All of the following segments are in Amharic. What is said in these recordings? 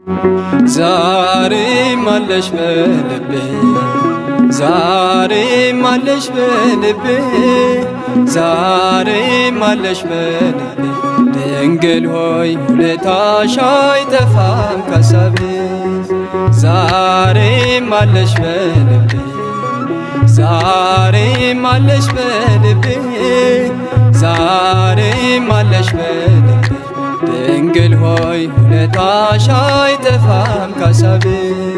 ዛሬም አለሽ በልቤ ዛሬም አለሽ በልቤ ዛሬም አለሽ በልቤ ድንግል ሆይ ውለታሽ አይጠፋም ከሐሳቤ ዛሬም አለሽ በልቤ ዛሬም አለሽ በልቤ ዛሬም አለሽ በልቤ ድንግል ሆይ ውለታሽ አይጠፋም ከሐሳቤ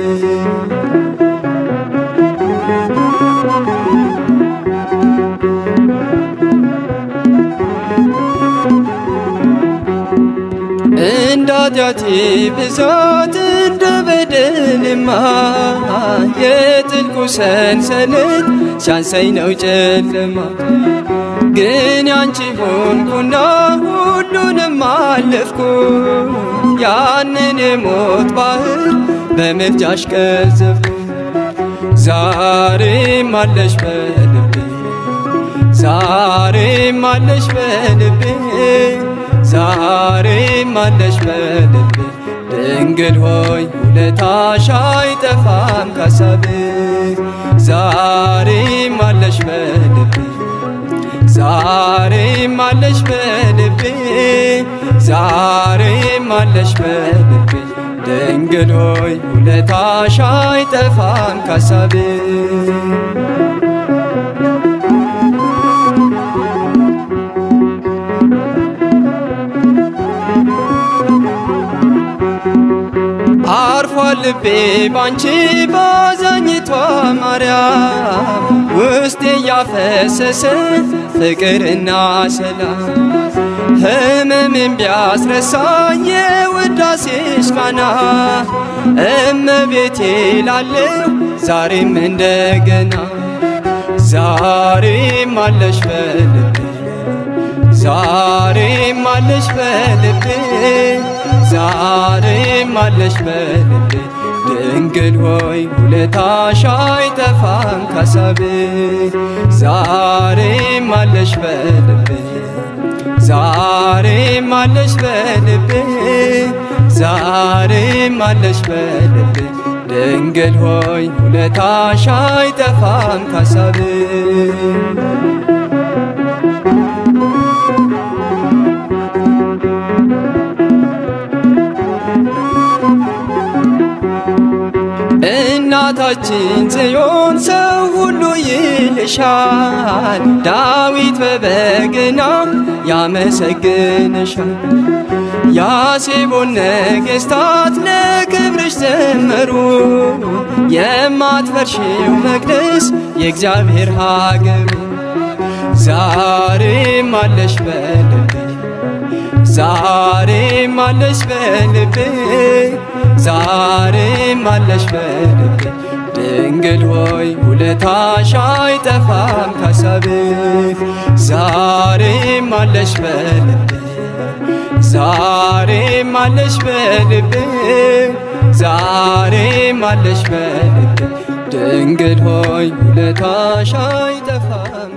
እንደ ኃጢአቴ ብዛት እንደ በደሌማ የጥልቁ ሰንሰለት ሲያንሰኝ ነው ጨለማ ግን ያንቺ ሆንኩና ሁሉንም አለፍኩ ያንን የሞት ባህር በምልጃሽ ቀዘፍኩ ዛሬም አለሽ በልቤ ዛሬም አለሽ በልቤ ዛሬም አለሽ በልቤ ድንግል ሆይ ውለታሽ አይጠፋም ከሐሳቤ ዛሬም አለሽ በልቤ ዛሬም አለሽ በልቤ ዛሬም አለሽ በልቤ ድንግል ሆይ ውለታሽ አይጠፋም ከሐሳቤ አርፏል ልቤ ባንቺ ባዛኝቷ ማርያም ውስጤ ያፈሰሰ ፍቅርና ሰላም ህመምን ቢያስረሳኝ የውዳሴሽ ቃና እመቤቴ ላለው ዛሬም እንደገና ዛሬም አለሽ በልቤ ዛሬም አለሽ በልቤ ዛሬም አለሽ በልቤ ድንግል ሆይ ውለታሽ አይጠፋም ከሐሳቤ ዛሬም አለሽ በልቤ ዛሬም አለሽ በልቤ ዛሬም አለሽ በልቤ ድንግል ሆይ ውለታሽ አይጠፋም ከሐሳቤ እናታችን ጽዮን ሰው ሁሉ ይልሻል ዳዊት በበገና ያመሰግንሻል ያሴቦን ነገሥታት ለክብርሽ ዘመሩ የማትፈርሺው መቅደስ የእግዚአብሔር ሀገሩ ዛሬም አለሽ በልቤ ዛሬም አለሽ በልቤ ዛሬም አለሽ በልቤ ድንግል ሆይ ውለታሽ አይጠፋም ከሐሳቤ ዛሬም አለሽ በልቤ ዛሬም አለሽ በልቤ ዛሬም አለሽ በልቤ ድንግል ሆይ ውለታሽ አይጠፋም